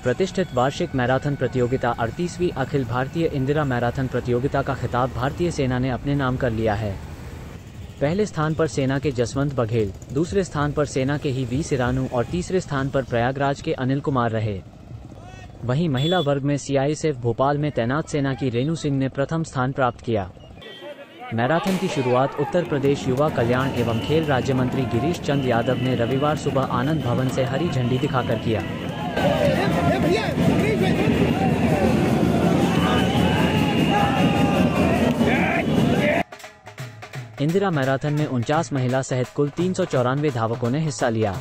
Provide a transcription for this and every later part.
प्रतिष्ठित वार्षिक मैराथन प्रतियोगिता 38वीं अखिल भारतीय इंदिरा मैराथन प्रतियोगिता का खिताब भारतीय सेना ने अपने नाम कर लिया है। पहले स्थान पर सेना के जसवंत बघेल, दूसरे स्थान पर सेना के ही वी सिरानू और तीसरे स्थान पर प्रयागराज के अनिल कुमार रहे। वहीं महिला वर्ग में सीआईएसएफ भोपाल में तैनात सेना की रेणु सिंह ने प्रथम स्थान प्राप्त किया। मैराथन की शुरुआत उत्तर प्रदेश युवा कल्याण एवं खेल राज्य मंत्री गिरीश चंद यादव ने रविवार सुबह आनंद भवन से हरी झंडी दिखाकर किया। इंदिरा मैराथन में 49 महिला सहित कुल 394 धावकों ने हिस्सा लिया।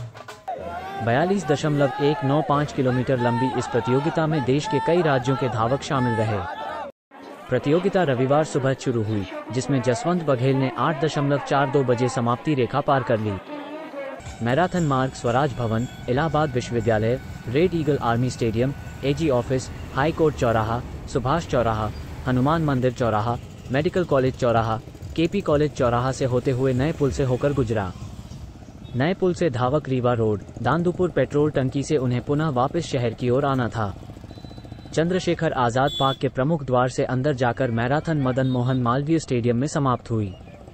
42.195 किलोमीटर लंबी इस प्रतियोगिता में देश के कई राज्यों के धावक शामिल रहे। प्रतियोगिता रविवार सुबह शुरू हुई, जिसमें जसवंत बघेल ने 8.42 बजे समाप्ति रेखा पार कर ली। मैराथन मार्ग स्वराज भवन, इलाहाबाद विश्वविद्यालय, red eagle army stadium, AG office, high court चौराहा, सुभाष चौराहा, हनुमान मंदिर चौराहा, मेडिकल कॉलेज चौराहा, केपी कॉलेज चौराहा से होते हुए नए पुल से होकर गुजरा। नए पुल से धावक रीवा रोड, दांदुपुर पेट्रोल टंकी से उन्हें पुनः वापस शहर की ओर आना था। चंद्रशेखर आजाद पार्क के प्रमुख द्वार से अंदर जाकर मैराथन मदन मोहन मालवीय स्टेडियम में समाप्त हुई।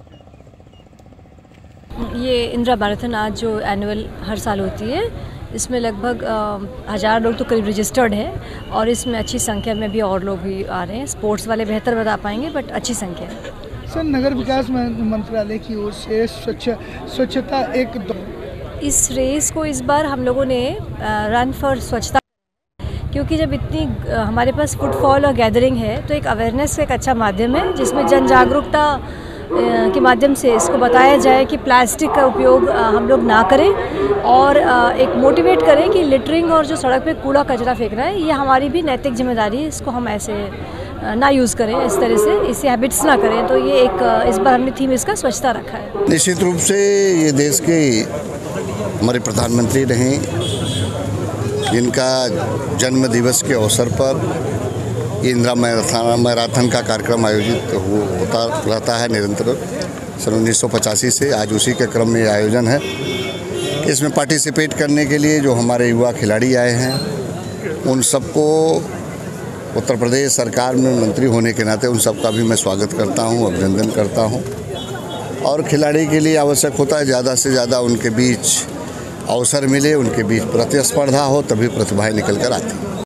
ये इंदिरा मैराथन आज जो एनुअल हर साल होती है, इसमें लगभग 1000 लोग तो करीब रजिस्टर्ड हैं और इसमें अच्छी संख्या में भी और लोग भी आ रहे हैं। स्पोर्ट्स वाले बेहतर बता पाएंगे, बट अच्छी संख्या है। सर, नगर विकास मंत्रालय की ओर से स्वच्छता एक इस रेस को इस बार हम लोगों ने रन फॉर स्वच्छता, क्योंकि जब इतनी हमारे पास फुटफॉल और गैदरिंग है तो एक अवेयरनेस का एक अच्छा माध्यम है, जिसमें जन जागरूकता के माध्यम से इसको बताया जाए कि प्लास्टिक का उपयोग हम लोग ना करें और एक मोटिवेट करें कि लिटरिंग और जो सड़क पे कूड़ा कचरा फेंकना है, ये हमारी भी नैतिक जिम्मेदारी है। इसको हम ऐसे ना यूज़ करें, इस तरह से इससे हैबिट्स ना करें। तो ये एक इस बार हमने थीम इसका स्वच्छता रखा है। निश्चित रूप से ये देश के हमारे प्रधानमंत्री रहे, जिनका जन्म दिवस के अवसर पर इंदिरा मैराथन का कार्यक्रम आयोजित होता रहता है निरंतर सन 1985 से। आज उसी के क्रम में आयोजन है। इसमें पार्टिसिपेट करने के लिए जो हमारे युवा खिलाड़ी आए हैं, उन सबको उत्तर प्रदेश सरकार में मंत्री होने के नाते उन सबका भी मैं स्वागत करता हूं, अभिनंदन करता हूं। और खिलाड़ी के लिए आवश्यक होता है ज़्यादा से ज़्यादा उनके बीच अवसर मिले, उनके बीच प्रतिस्पर्धा हो, तभी प्रतिभाएं निकल कर आती हैं।